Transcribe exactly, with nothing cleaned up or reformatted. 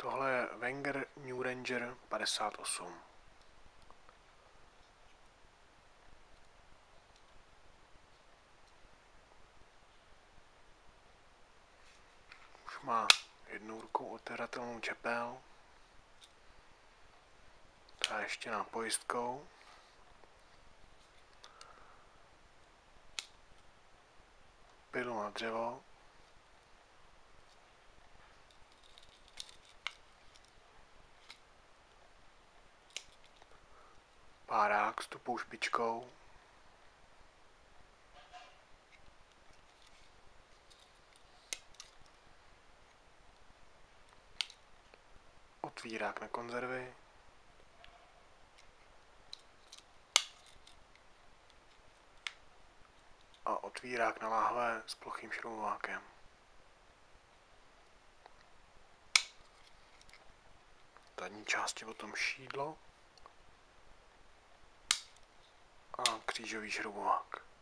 Tohle je Wenger New Ranger padesát osm. Už má jednou rukou otevřatelnou čepel. Ta ještě na pojistkou. Pilu na dřevo. Párák s tupou špičkou. Otvírák na konzervy. A otvírák na láhve s plochým šroubovákem. V zadní části potom šídlo a křížový šroubovák.